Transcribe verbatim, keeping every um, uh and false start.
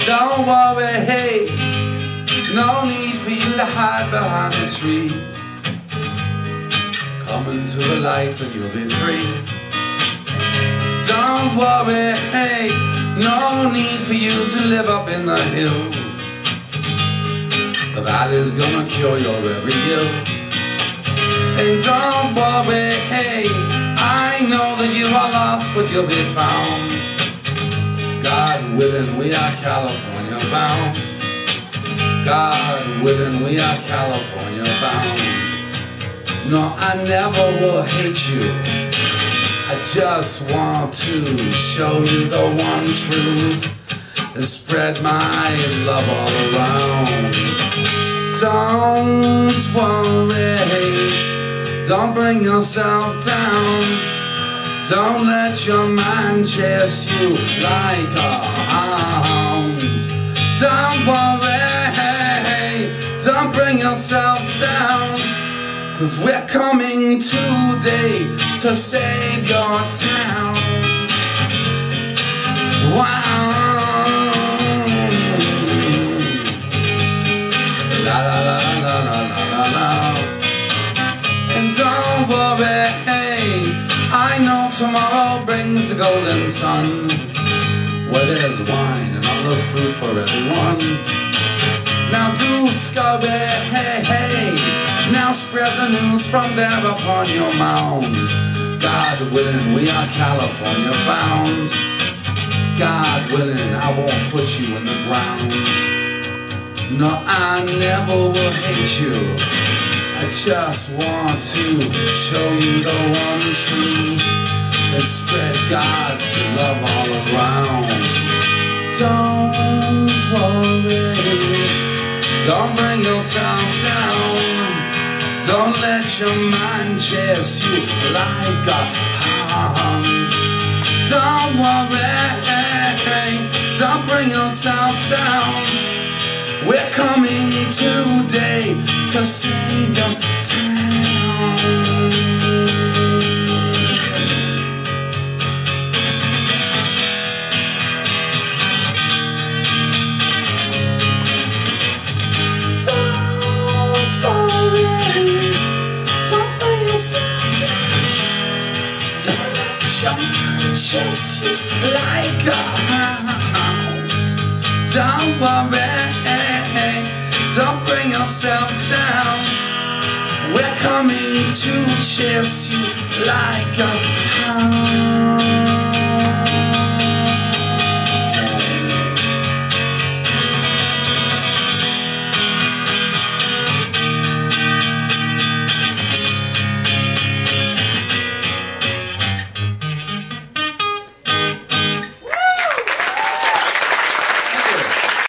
Don't worry, hey, no need for you to hide behind the trees. Come into the light and you'll be free. Don't worry, hey, no need for you to live up in the hills. The valley's gonna cure your every ill. And don't worry, hey, I know that you are lost, but you'll be found. God willing, we are California bound. God willing, we are California bound. No, I never will hate you. I just want to show you the one truth and spread my love all around. Don't worry, don't bring yourself down. Don't let your mind chase you like a hound. Don't worry, don't bring yourself down, 'cause we're coming today to save your town. Wow. La la la la la la la la. And don't worry, hey, I know tomorrow brings the golden sun, where there's wine and other food for everyone. Now do scurry, hey, hey, now spread the news from there upon your mound. God willing, we are California bound. God willing, I won't put you in the ground. No, I never will hate you. I just want to show you the one truth and spread God's love all around. Don't worry, don't bring yourself down. Don't let your mind chase you like a hound. Don't worry, don't bring yourself down. We're coming today to save your town. Don't worry, don't bring yourself down. Don't let your mind chase you like a hound. Don't worry, don't bring yourself down. We're coming to chase you like a hound.